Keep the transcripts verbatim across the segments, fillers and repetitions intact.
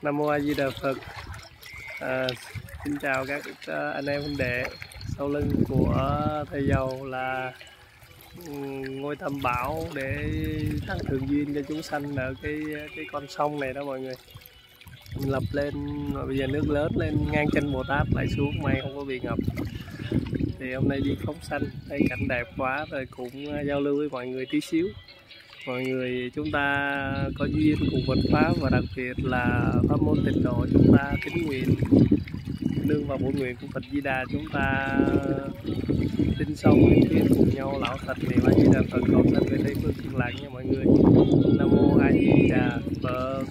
Nam Mô A Di Đà Phật. À, xin chào các anh em huynh đệ. Sau lưng của thầy Dầu là ngôi tam bảo để tăng thường duyên cho chúng sanh ở cái cái con sông này đó mọi người. Mình lập lên mà bây giờ nước lớn lên ngang chân Bồ Tát lại xuống, may không có bị ngập. Thì hôm nay đi phóng sanh, thấy cảnh đẹp quá rồi, cũng giao lưu với mọi người tí xíu. Mọi người chúng ta có duyên cùng Phật pháp, và đặc biệt là pháp môn tịnh độ, chúng ta tín nguyện nương vào bổn nguyện của Phật Di Đà, chúng ta tin sâu tin thiết cùng nhau lão thật niệm A Di Đà Phật, cầu sanh về Tây phương cực lạc nha mọi người. Nam Mô A Di Đà Phật.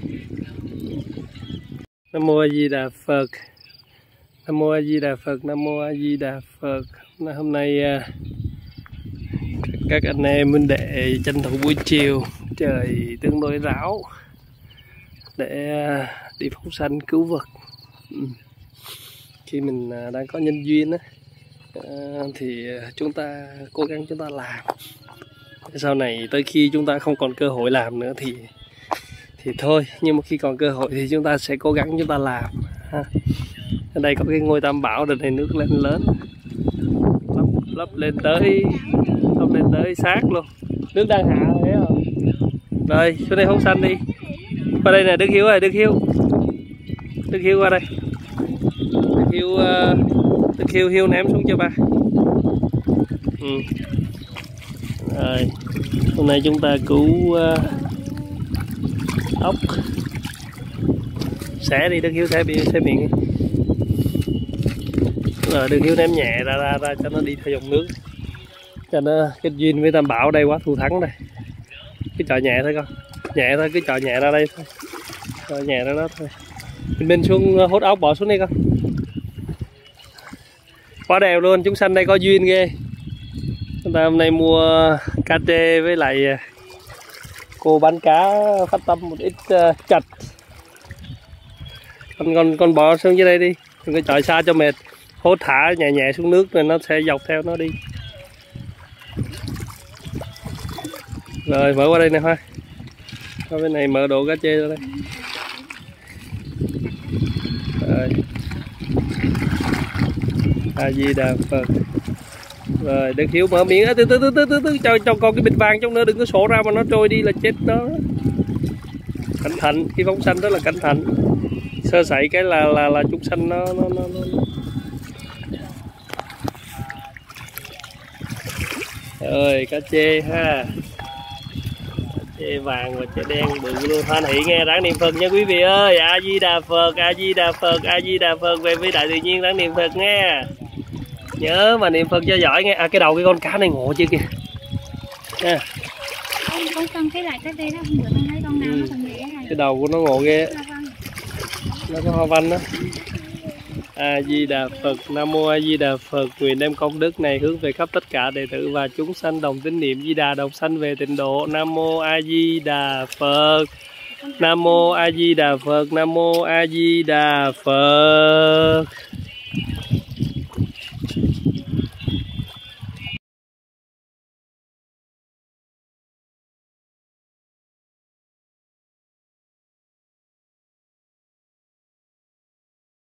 Nam Mô A Di Đà Phật. Nam Mô A Di Đà Phật. Nam Mô A Di Đà Phật. Hôm nay các anh em huynh đệ tranh thủ buổi chiều trời tương đối ráo để đi phóng sanh cứu vật. Khi mình đang có nhân duyên á, thì chúng ta cố gắng chúng ta làm. Sau này tới khi chúng ta không còn cơ hội làm nữa thì thì thôi, nhưng mà khi còn cơ hội thì chúng ta sẽ cố gắng chúng ta làm ha. Ở đây có cái ngôi tam bảo, đợt này nước lên lớn, lấp, lấp lên tới lấp lên tới sát luôn, nước đang hạ thấy không? Rồi xuống đây phóng sanh đi. Qua đây nè Đức Hiếu ơi, Đức Hiếu, Đức Hiếu qua đây. Đức Hiếu, uh, Đức Hiếu Hiếu ném xuống cho ba. Ừ. Rồi hôm nay chúng ta cứu uh, ốc. Xẻ đi Đức Hiếu, xẻ miệng, xẻ miệng. Rồi Đức Hiếu ném nhẹ ra, ra ra cho nó đi theo dòng nước, cho nó kết duyên với tam bảo đây quá thù thắng đây. Cứ chọi nhẹ thôi con, nhẹ thôi, cứ chọi nhẹ ra đây thôi, chọi nhẹ ra đó thôi. Mình bên xuống hốt ốc, bỏ xuống đi con. Quá đẹp luôn, chúng sanh đây có duyên ghê. Chúng ta hôm nay mua cá trê với lại cô bán cá phát tâm một ít uh, chạch. Con con con bỏ xuống dưới đây đi, đừng có chọi xa cho mệt. Hốt thả nhẹ nhẹ xuống nước rồi nó sẽ dọc theo nó đi. Rồi mở qua đây nè Hoa. Qua bên này mở độ cá chê ra đây. Rồi. A Di Đà Phật. Rồi Đức Hiếu mở miệng, từ từ từ từ từ cho cho con cái bịch vàng trong nữa, đừng có sổ ra mà nó trôi đi là chết đó. Cẩn thận, khi phóng sanh rất là cẩn thận. Sơ sẩy cái là là là chúng sanh nó nó nó, nó. Rồi cá chê ha. Chê vàng và chê đen bự luôn. Hoan hỷ nghe, ráng niệm Phật nha quý vị ơi. A Di Đà Phật, A Di Đà Phật, A Di Đà Phật, về với đại tự nhiên, ráng niệm Phật nghe. Nhớ mà niệm Phật cho giỏi nghe. À cái đầu cái con cá này ngộ chưa kìa. Nha. Con con con thấy lại cái đây đó, không được con thấy con nào ừ. Nó còn ghê này. Cái đầu của nó ngộ ghê. Nó có hoa văn đó. A Di Đà Phật. Nam Mô A Di Đà Phật. Nguyện đem công đức này hướng về khắp tất cả đệ tử và chúng sanh đồng tín niệm Di Đà, đồng sanh về tịnh độ. Nam Mô A Di Đà Phật. Nam Mô A Di Đà Phật. Nam Mô A Di Đà Phật.